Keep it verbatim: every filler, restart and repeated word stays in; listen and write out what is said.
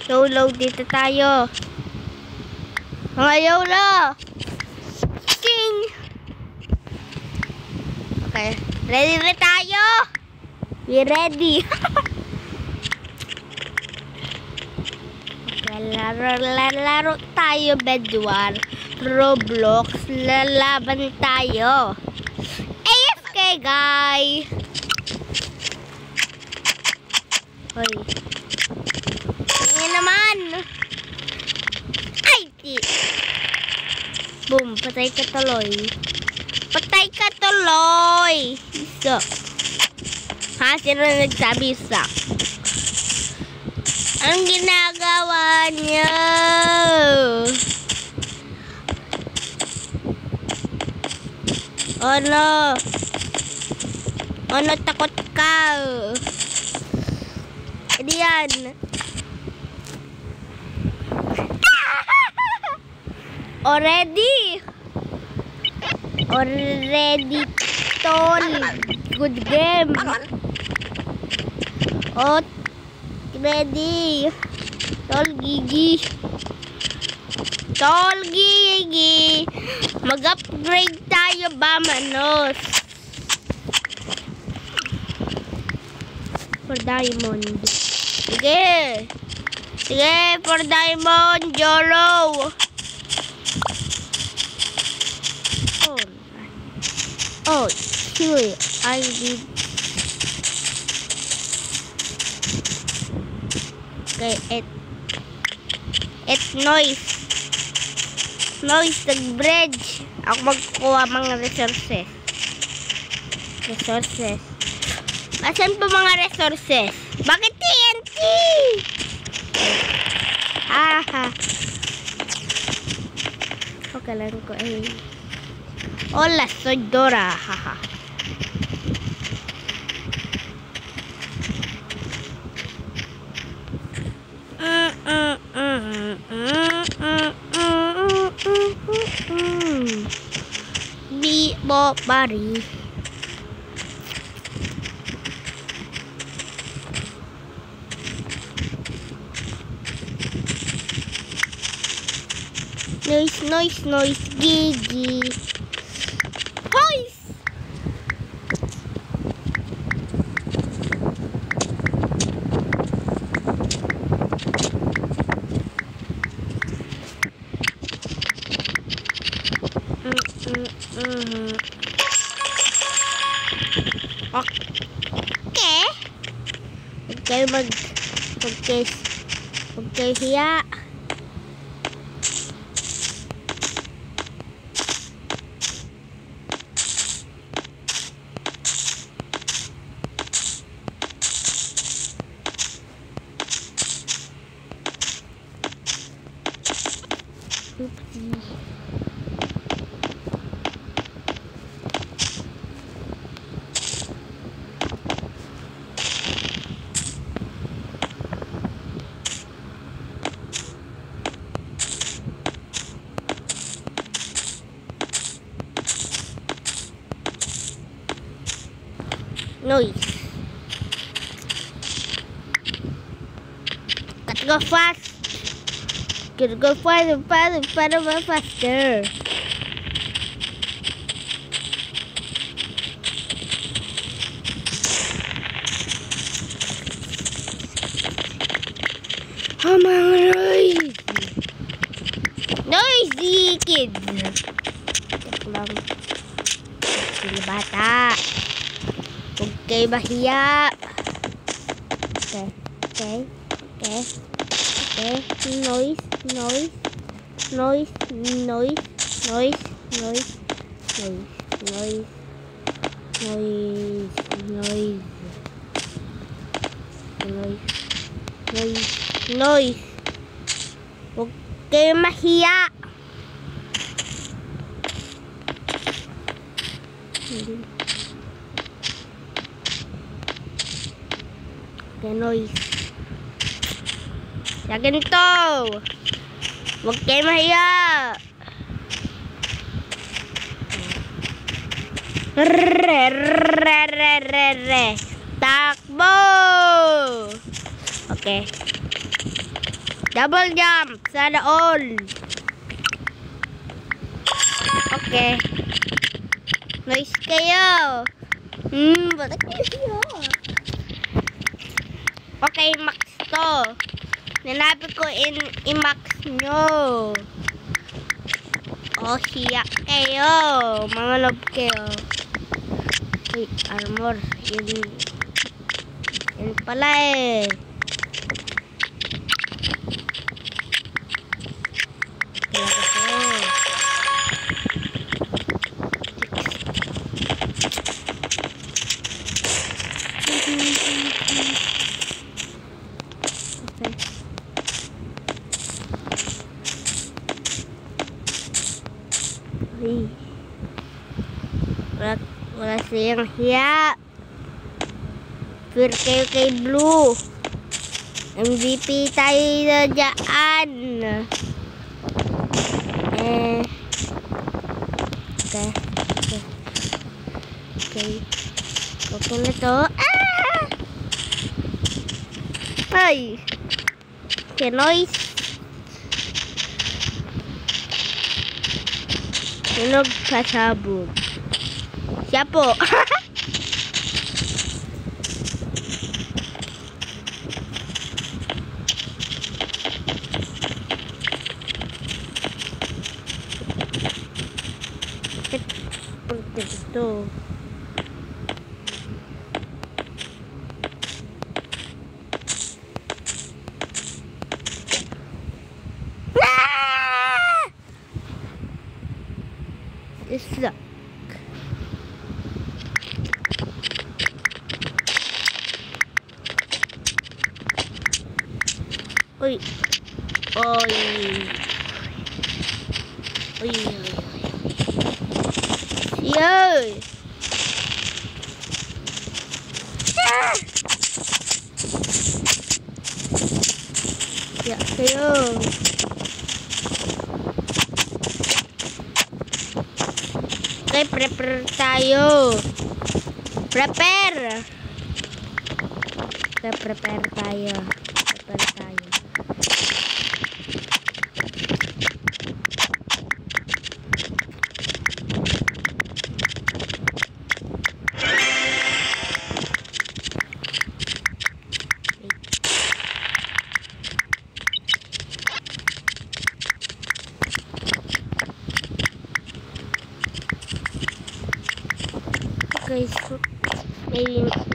YOLO, dito tayo. Mga YOLO! Ching! Okay, ready na tayo? We ready. Okay, laro, laro, laro tayo, Bedwar. Roblox, lalaban tayo. A F K, guy! Hoy. Tingin naman. Ay, di. Boom, patay ka tuloy. Patay ka tuloy. Isa. Ha? Sino nagsabi isa? Ang ginagawa niya? Oh no. Oh no, takot ka. Hindi yan. Already. Already, tol. Good game. Oh, ready. Tol, gigi. Tol, gigi. Mag-upgrade tayo ba, manos? For diamond. Sige. Sige, for diamond, YOLO. Oh, sure, I did. Okay, it it noise. Noise the bridge. Ako magkuha mga resources. Resources. Asan pa mga resources? Bakit T N T? Aha. Okay lang ko eh. Hola, soy Dora. Haha. Bi bo bari. Noise, noise, noise, gigi. Okay. Okay, mag okay, okay hiya. Noise. Gotta go fast. Gotta go faster, faster, faster, faster. Oh my noise. Noisy kids. Tek lang. Sila bata. Okay, bahiya. Okay, okay, okay, okay. Noise, noise, noise, noise, noise, noise, noise, noise, noise, noise, noise, noise, noise. Okay, mahiya. Okay, noise. Ya ganito. Huwag kayo mahiya. Re, re, re, re, re. Takbo. Okay. Double jump. Sana all. Okay. Nice kayo. Hmm, ba't kayo? Okay, max to. Nanabi ko in i-max nyo. Oh, hiyak kayo. Mga love kayo. Uy, armor. Yun. Yun pala eh. Kaya ko. Uy. Wala, wala siyang hiya. Fear kayo kay Blue. M V P tayo na dyan. Eh. Okay. Okay. Okay. Okay na to. Ah! Ay. Okay, noise. Tunog pasabog. Siya po. Ito. Ah! This sucks. Uy. Uy. Uy. Yay! Ah! Ya kayo. Okay, prepare tayo. Prepare. Okay, prepare tayo. Prepare tayo. Okay, so maybe